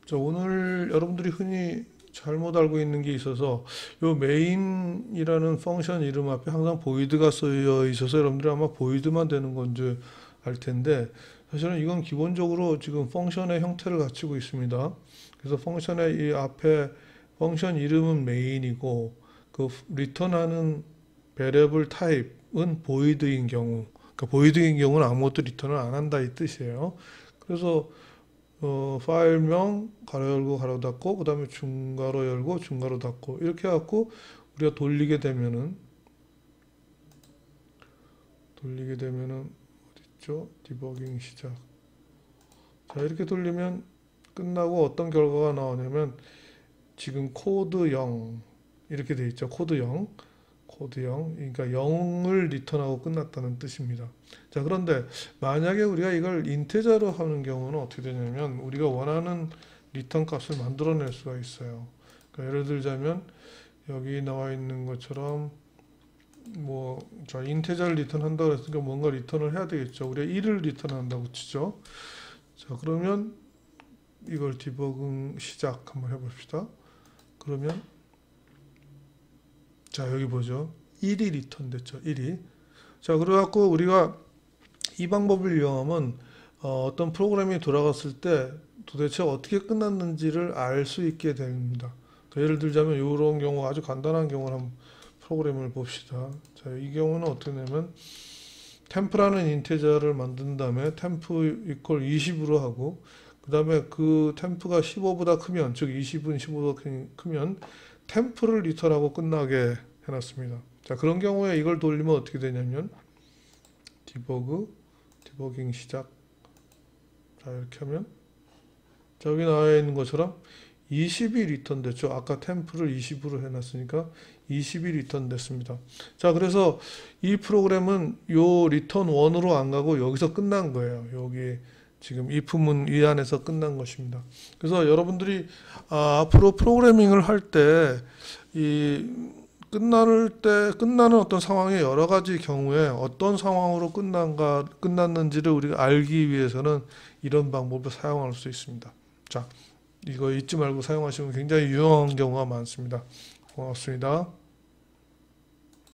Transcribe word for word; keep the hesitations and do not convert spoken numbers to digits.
자, 오늘 여러분들이 흔히 잘못 알고 있는 게 있어서 요 메인이라는 펑션 이름 앞에 항상 보이드가 쓰여 있어서 여러분들이 아마 보이드만 되는 건지 알 텐데, 사실은 이건 기본적으로 지금 펑션의 형태를 갖추고 있습니다. 그래서 펑션의 이 앞에 펑션 이름은 메인이고 그 리턴하는 베리어블 타입은 보이드인 경우, 그러니까 보이드인 경우는 아무것도 리턴을 안 한다 이 뜻이에요. 그래서 어, 파일명 가로 열고 가로 닫고 그 다음에 중괄호 열고 중괄호 닫고 이렇게 해갖고 우리가 돌리게 되면은 돌리게 되면은 어딨죠? 디버깅 시작. 자, 이렇게 돌리면 끝나고 어떤 결과가 나오냐면 지금 코드 영 이렇게 돼 있죠. 코드 영, 코드 영, 그러니까 영을 리턴하고 끝났다는 뜻입니다. 자, 그런데 만약에 우리가 이걸 인테저로 하는 경우는 어떻게 되냐면 우리가 원하는 리턴 값을 만들어낼 수가 있어요. 그러니까 예를 들자면 여기 나와 있는 것처럼 뭐 자, 인테저를 리턴한다고 했으니까 뭔가 리턴을 해야 되겠죠. 우리가 일을 리턴한다고 치죠. 자, 그러면 이걸 디버깅 시작 한번 해봅시다. 그러면 자, 여기 보죠. 일이 리턴 됐죠. 일이. 자, 그래갖고 우리가 이 방법을 이용하면 어, 어떤 프로그램이 돌아갔을 때 도대체 어떻게 끝났는지를 알 수 있게 됩니다. 자, 예를 들자면 이런 경우, 아주 간단한 경우를 한번 프로그램을 봅시다. 자, 이 경우는 어떻게 되냐면 템프라는 인테저를 만든 다음에 템프 이퀄 이십으로 하고 그 다음에 그 템프가 십오보다 크면, 즉 이십은 십오보다 크면 템프를 리턴하고 끝나게 해놨습니다. 자, 그런 경우에 이걸 돌리면 어떻게 되냐면 디버그, 디버깅 시작. 자, 이렇게 하면 자, 여기 나와 있는 것처럼 이십이 리턴 됐죠. 아까 템프를 이십으로 해놨으니까 이십이 리턴 됐습니다. 자, 그래서 이 프로그램은 요 리턴 일으로 안 가고 여기서 끝난 거예요. 여기 지금 if문 이 안에서 끝난 것입니다. 그래서 여러분들이 아, 앞으로 프로그래밍을 할 때 이 끝날 때 끝나는 어떤 상황의 여러 가지 경우에 어떤 상황으로 끝난가 끝났는지를 우리가 알기 위해서는 이런 방법을 사용할 수 있습니다. 자, 이거 잊지 말고 사용하시면 굉장히 유용한 경우가 많습니다. 고맙습니다.